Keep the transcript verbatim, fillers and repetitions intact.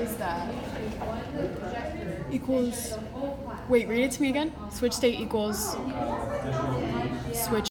is that? Equals, wait, read it to me again. Switch state equals switch